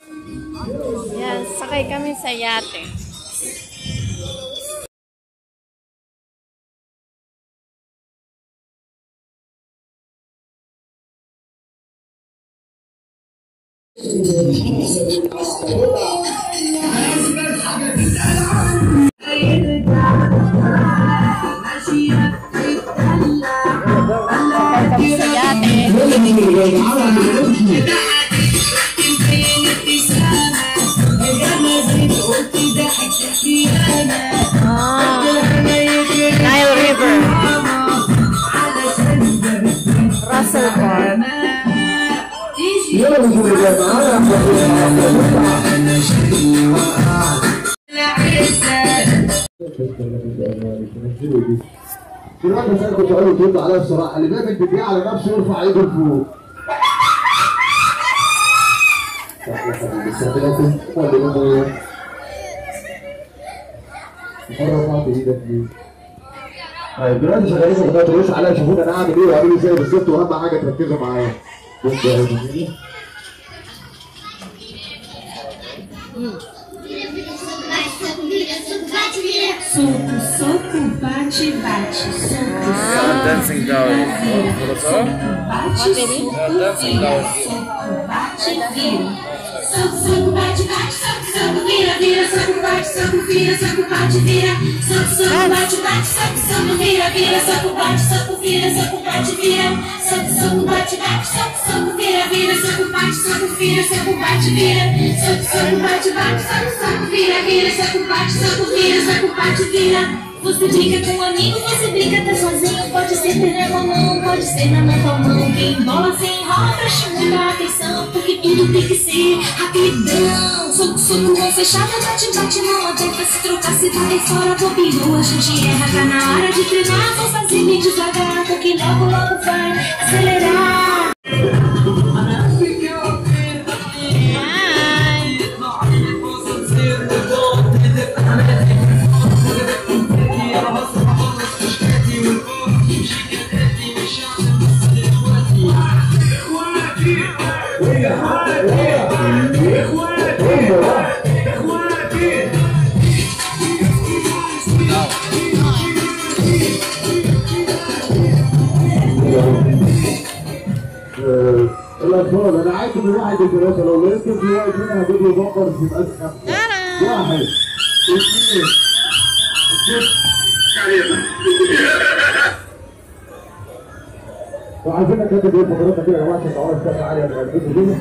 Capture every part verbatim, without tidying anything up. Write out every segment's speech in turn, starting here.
Yan, sakay kami sa yate. Nile River. Ras Elbar. دلوقتي اسالكم سؤال وترد عليا بصراحه، اللي بيعمل بيبيع على نفسه يرفع ايده لفوق. استخدمكم ولا ايه؟ رفعت ايدك ليه؟ طيب دلوقتي شغالين ما تقدروش عليا، شوفوني انا هعمل ايه وهعمل ازاي بالظبط، واهم حاجه تركزوا معايا. بصوا يا جميل. Soco, soco, bate, bate, soco, soco, dancing girl. soco, bate, soco, dancing girl. soco, bate, vira. Soco, soco, bate, bate, soco, soco, vira, vira, soco, bate, soco, vira, soco, bate, vira. Soco, soco, bate, bate, soco, soco, vira, vira, soco, bate, soco, vira, soco, bate, vira. Soco, soco, bate, bate, soco, soco, vira, vira, soco, bate, soco, vira, soco, bate, vira. Soco, soco, bate, bate, soco, soco, vira, vira, soco, bate, soco, vira, soco, bate, vira. Você brinca com um amigo, você brinca até sozinho. Pode ser ter na mão, pode ser na mão com a mão. Quem bola sem rola, preste muita atenção, porque tudo tem que ser rapidão. Soco, soco, mão fechada, bate, bate, mão aberta. Se trocar, se vai fora, bobeou. A gente erra, tá na hora de treinar. Vou fazer bem devagar, porque logo, logo vai acelerar. الأطفال أنا عايز من واحد الدراسة لو لقيت في واحد منها هجيب له بقر في مقاس خمسة. واحد اثنين وعايزينك كاتب ايه فقراتك كده يا جماعة عشان تعرف كام عالية من قلبكم كده.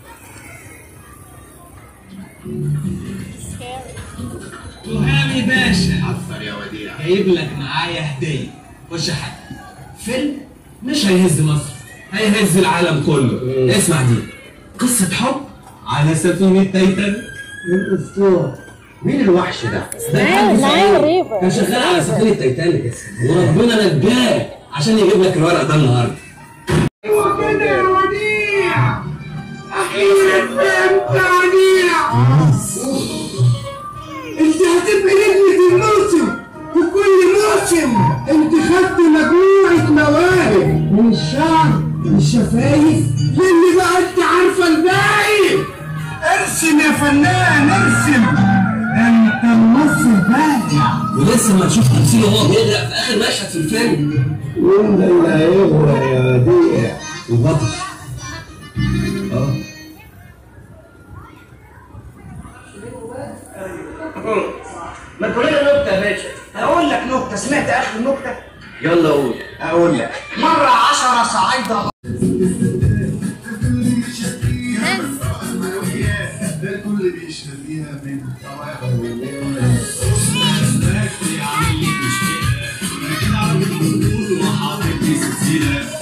تهامي باشا عفر يا وديع، جايب لك معايا هدية. خش يا حاج. فيلم مش هيهز مصر، هيهز العالم كله. إيه؟ اسمع دي قصة حب على سفينة تايتان. من اسطورة. مين الوحش ده؟ ده نايل ريفر كان شغال على سفينة تايتانيك وربنا نجاه عشان يجيب لك الورق ده النهارده. ايوه كده يا وديع، اخيرا فهمت يا وديع. انت هتبقى نجمة الموسم، وكل موسم انت خدت مجموعة مواهب من الشعر للشفايف للي بقى انت عارفة الباقي. ارسم يا فنان ارسم، انت ممثل بادع. ولسه ما نشوف تمثيله وهو بيغرق في اخر مشهد في الفيلم. وين اللي هيغرق يا وديع؟ البطل. اه ما تقول لنا نكتة يا باشا. هقول لك نكتة، سمعت آخر نكتة؟ يلا قول. أقول لك. مرة عشرة صعايدة الكل بيشتريها من وحاطط لي سلسلة